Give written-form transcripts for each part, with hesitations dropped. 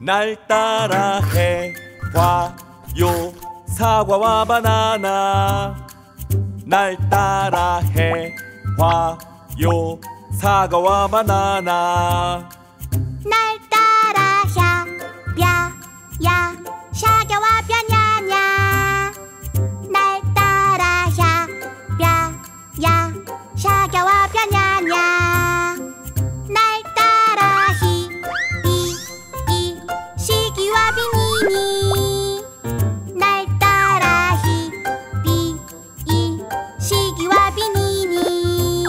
날 따라 해봐요 사과와 바나나. 날 따라 해봐요 사과와 바나나. 날 따라 야 샤겨와 바나나. 날 따라 야 샤겨와 바나나. 날 따라 이 시기와 비니니. 날 따라 이 시기와 비니니.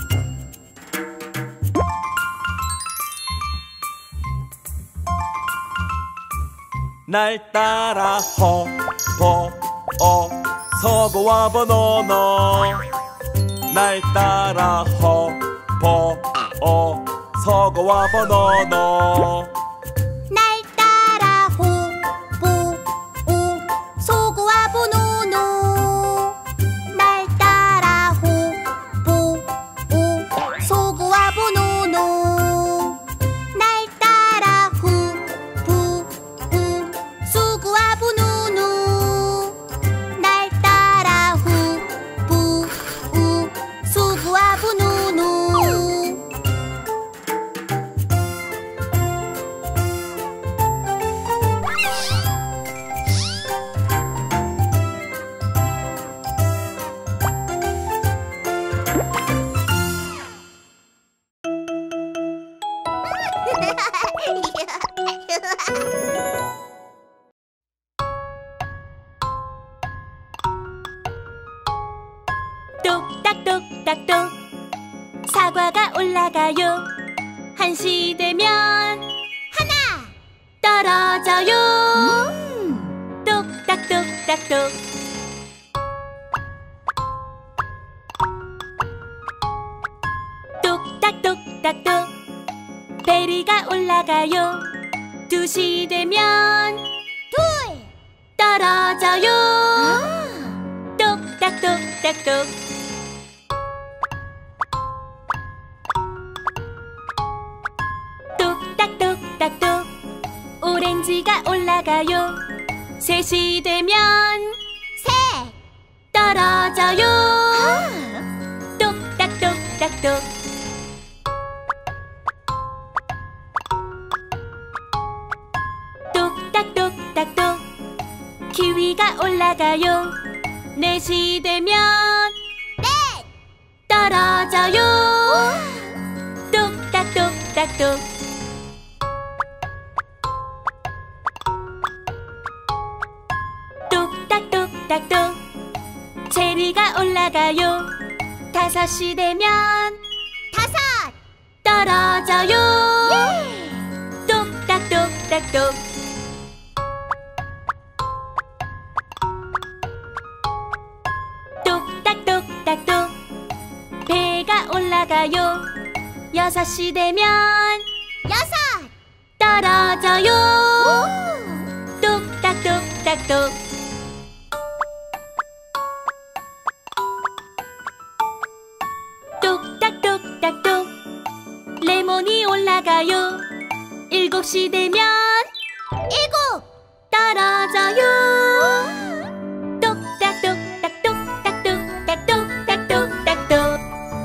날 따라 서거와 바나나. 날 따라 서거와 바나나. 날 따라 소고와 보노노. 날 따라 소고와 보노노. 날 따라 수구와 보노노. 날 따라 수구와 보노노. 똑딱똑딱똑 사과가 올라가요. 1시 되면 하나 떨어져요. 똑딱똑딱똑 똑딱똑딱똑 베리가 올라가요. 2시 되면 둘 떨어져요. 똑딱똑딱똑 똑딱똑딱똑 오렌지가 올라가요. 3시 되면 셋 떨어져요. 똑딱똑딱똑 똑딱똑딱똑 키위가 올라가요. 4시 되면 넷 떨어져요. 똑딱똑딱똑 똑딱똑딱똑 체리가 올라가요. 5시 되면 5 떨어져요. 예! 똑딱똑딱똑 똑딱똑딱똑 배가 올라가요. 6시 되면 6 떨어져요. 오! 똑딱똑딱똑 똑딱똑딱똑 레몬이 올라가요. 7시 되면 7 떨어져요. 똑딱똑딱똑딱똑딱똑딱똑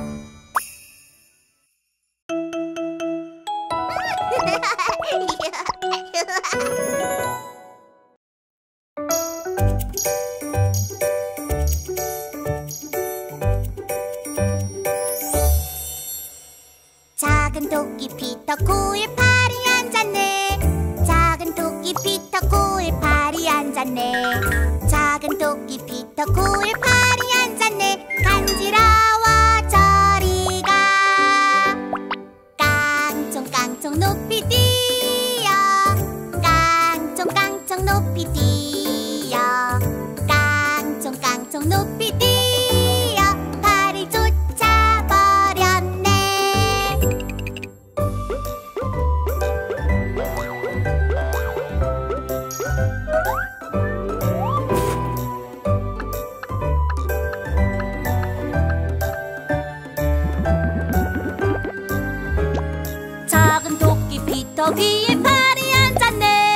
작은 토끼 피터 코에 팔이 앉았네. 작은 토끼 피터 코에 팔이 앉았네. 작은 토끼 피터 코에 팔이 앉았네. 간지러워 저리 가. 깡총깡총 높이 뛰어. 깡총깡총 높이 뛰어. 깡총깡총 높이 뛰어. 팔이 쫓아버렸네. 작은 토끼 피터 귀에 팔이 앉았네.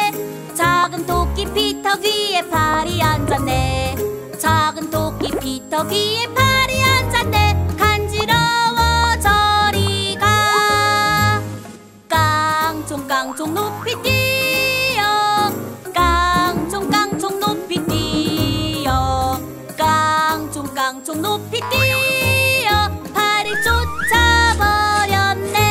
토끼 피터 귀에 팔이 앉았네. 작은 토끼 피터 귀에 팔이 앉았네. 간지러워 저리 가. 깡총 깡총 높이 뛰어. 깡총 깡총 높이 뛰어. 깡총 깡총 높이 뛰어. 팔이 쫓아버렸네.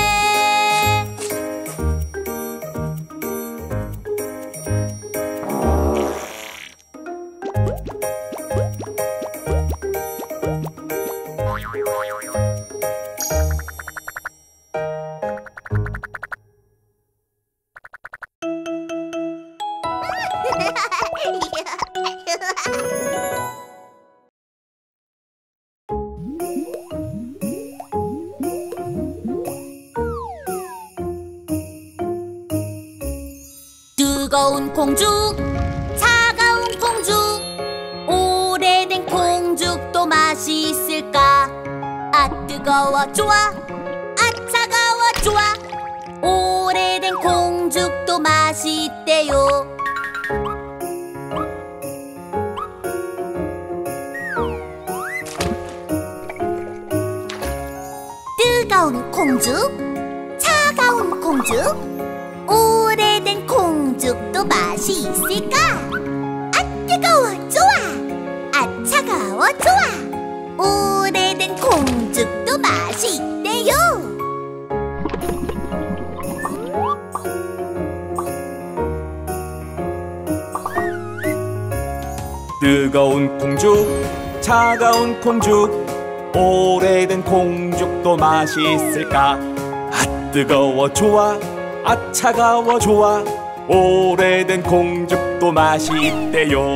뜨거운 콩죽, 차가운 콩죽, 오래된 콩죽도 맛이 있을까? 아 뜨거워 좋아, 아 차가워 좋아. 오래된 콩죽도 맛이 있대요. 뜨거운 콩죽, 차가운 콩죽, 오래된 콩죽도 맛이 있을까? 아 뜨거워 좋아, 아 차가워 좋아. 오래된 콩죽도 맛이 있대요. 뜨거운 콩죽, 차가운 콩죽, 오래된 콩죽도 맛이 있을까? 아 뜨거워 좋아, 아 차가워 좋아. 오래된 콩죽도 맛이 있대요.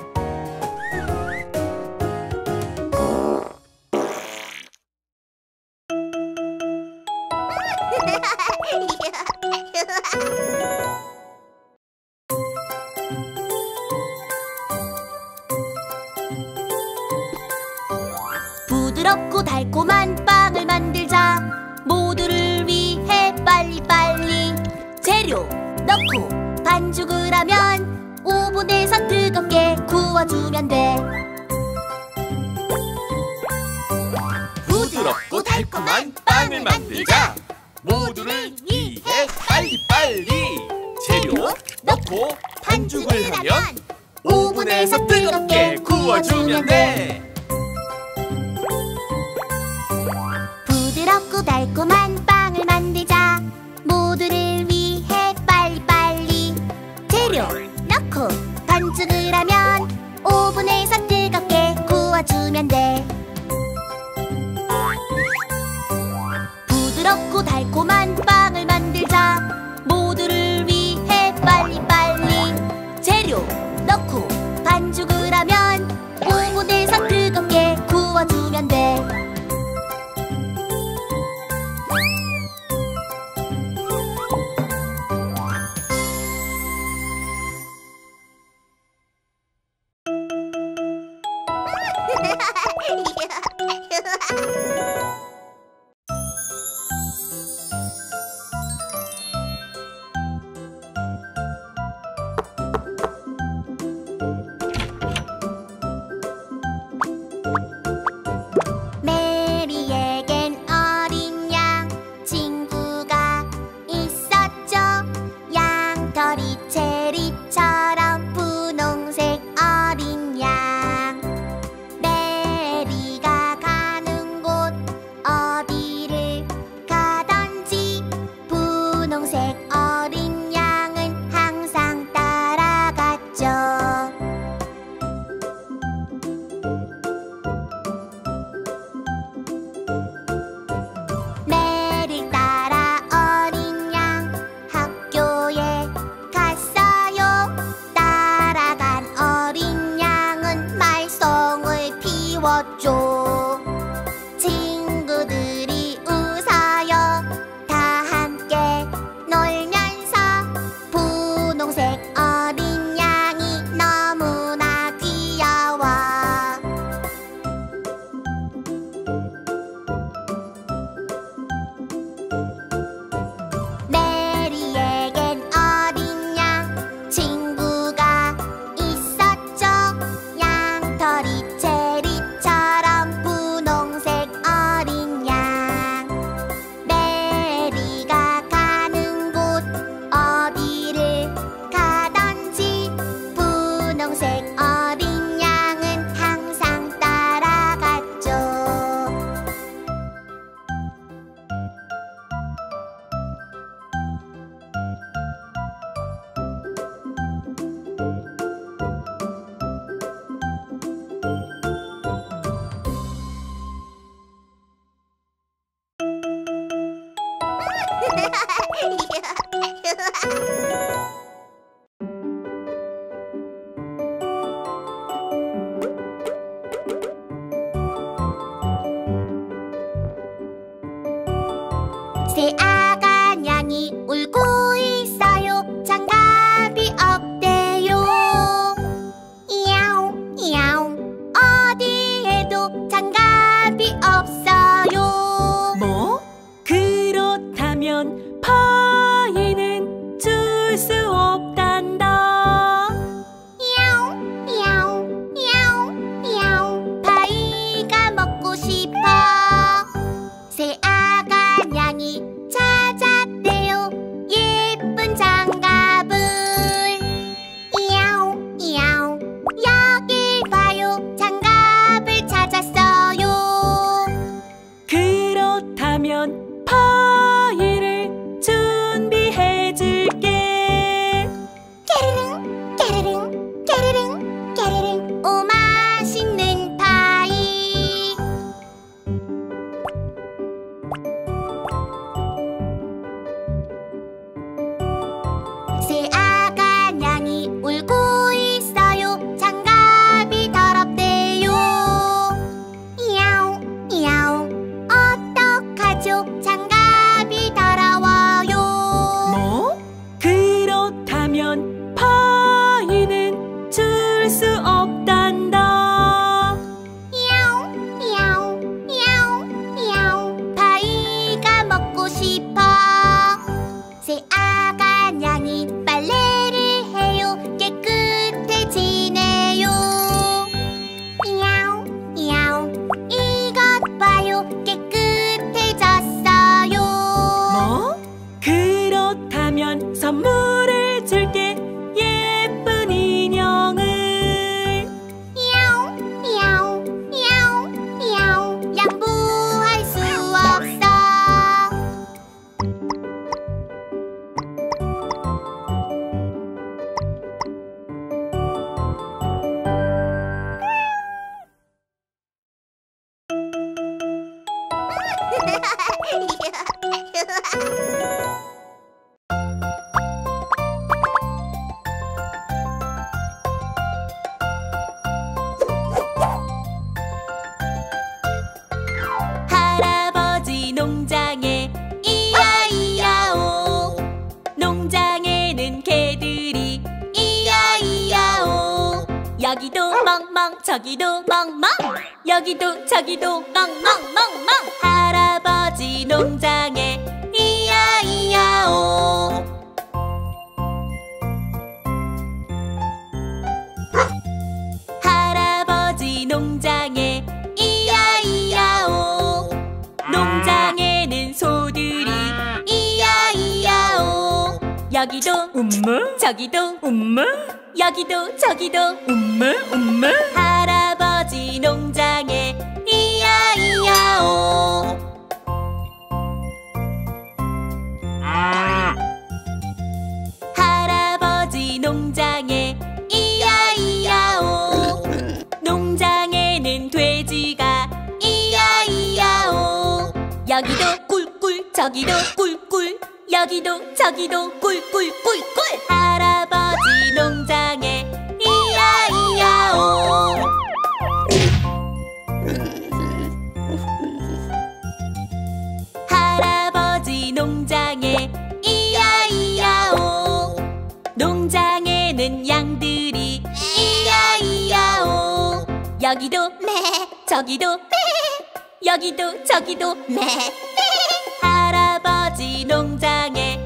부드럽고 달콤한 빵을 만들자. 모두를 위해 빨리빨리 재료 넣고 반죽을 하면 오븐에서 뜨겁게 구워주면 돼. 부드럽고 달콤한 빵을 만들자. 모두를 위해 빨리빨리 재료 넣고 반죽을 하면 오븐에서 뜨겁게 구워주면 돼. 부드럽고 달콤한 빵을 만들자. 모두를 위해 빨리빨리 재료 넣고 반죽을 하면 오븐에서 뜨겁게 구워주면 돼. 부드럽고 달콤한 빵을 만들자. 모두를 위해 빨리빨리 재료 넣고 반죽을 하면 오븐에서 뜨겁게 구워주면 돼. 새 아가냥이 울고 있어요. 장갑이 없대요. 야옹 야옹 어디에도 장갑이 없어요. 뭐? 그렇다면 파이는 줄 수 없단다. 야옹 야옹 야옹 야옹 파이가 먹고 싶어. 새 아가냥이 찾았대요. 예쁜 장갑을. 야옹 야옹 여길 봐요. 장갑을 찾았어요. 그렇다면 파이를 준비해줄게. 깨르릉 깨르릉 깨르릉 깨르릉 오 맛있는 파이. 새 아가냥이 울고 있어요. 장갑이 더럽대요. 야옹 야옹 어떡하죠? 장갑이 더러워요. 뭐? 그렇다면 파이는 줄 수 없단다. 야옹 야옹 야옹 야옹 파이가 먹고 싶어. 새 아가냥이 빨래를 해요. 깨끗해지네요. 야옹 야옹 이것 봐요. 깨끗해졌어요. 뭐? 그렇다면 선물을 줄게. 예쁜 인형을. 야옹 야옹 야옹 야옹 양보할 수 없어. 할아버지 농장에 이야이야오. 농장에는 개들이 이야이야오. 여기도 멍멍 저기도 멍멍. 여기도 저기도 멍멍멍멍. 할아버지 농장에 이야이야오. 할아버지 농장에 이야이야오. 농장에는 소들이 이야이야오. 여기도 저기도 여기도 저기도 할아버지 농장에 이야이야오. 할아버지 농장에 이야이야오. 농장에는 돼지가 이야이야오. 여기도 꿀꿀 저기도 꿀꿀 여기도 저기도 꿀꿀꿀꿀. 할아버지 농장에 이야이야오. 할아버지 농장에 이야이야오. 농장에는 양들이 이야이야오. 여기도 저기도 여기도 저기도 할아버지 농장에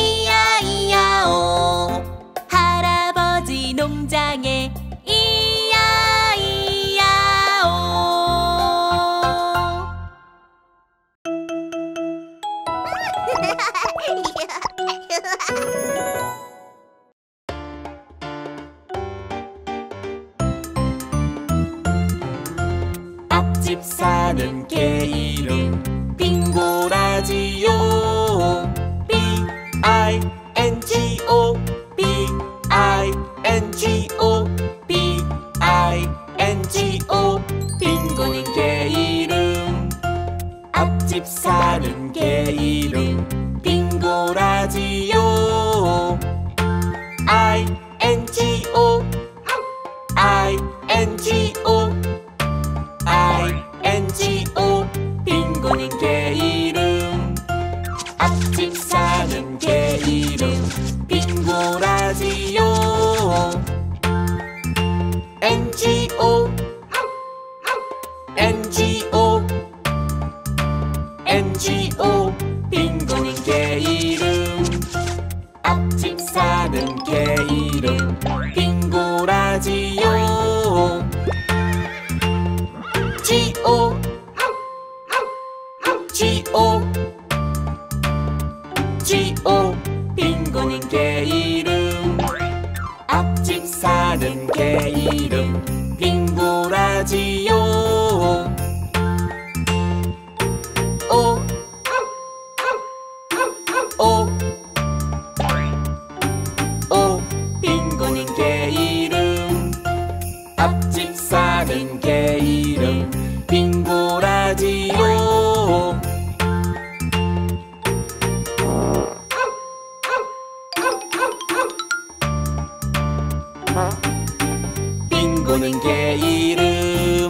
이야이야오. 할아버지 농장에 이야이야오. 앞집 사는 개 이름 빙고라지요. B-I-N-G-O B-I-N-G-O B-I-N-G-O 빙고는 개 이름. 앞집 사는 개 이름 빙고라지요. 라디오 INGO INGO INGO 빙고는 개 이름 앞집 사는 개 이름 빙고 라디오 NGO NGO NGO 빙고는 개 이름 앞집 사는 개 이름 빙고 라디오 GO GO GO 빙고는 개 이름 앞집 사는 개 이름 빙고 라디오 오 오 오 빙고는 개 이름 앞집 사는 개 이름 빙고 라디오 빙고는 개 이름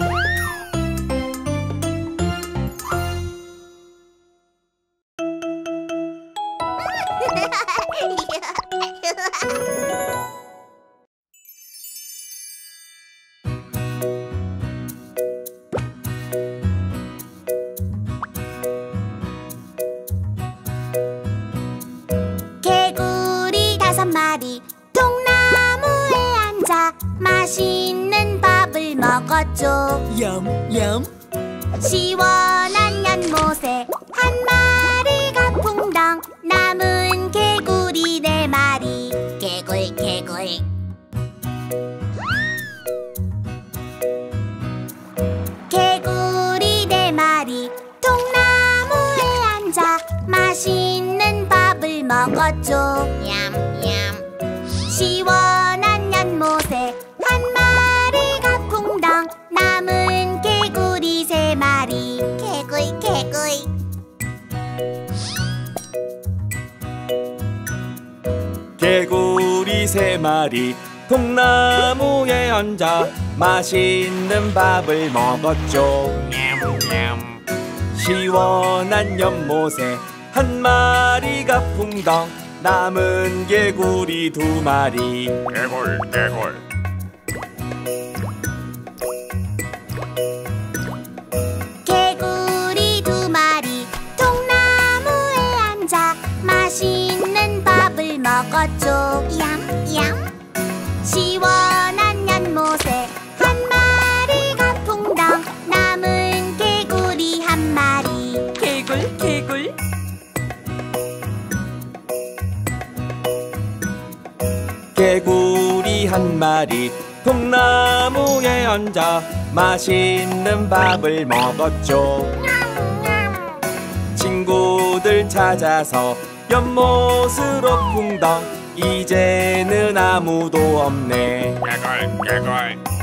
개구리 5마리 통나무에 앉아 맛있는 밥을 먹었죠. 얌얌. 시원한 연못에 한 마리가 풍덩 남은 개구리 4마리 개굴 개굴. 개구리 4마리 통나무에 앉아 맛있는 밥을 먹었죠. 냠냠. 시원한 연못에 한 마리가 풍덩 남은 개구리 3마리 개굴 개굴. 개구리 3마리 통나무에 앉아 맛있는 밥을 먹었죠. 냠냠. 시원한 연못에 한 마리가 풍덩 남은 개구리 2마리 개굴 개굴. 개구리 2마리 통나무에 앉아 맛있는 밥을 먹었죠. 얌얌. 시원한 연못에 한 마리가 풍덩 남은 개구리 1마리 개굴 개굴. 개구리 1마리 통나무에 앉아 맛있는 밥을 먹었죠. 친구들 찾아서 연못으로 풍덩 이제는 아무도 없네 개굴 개굴.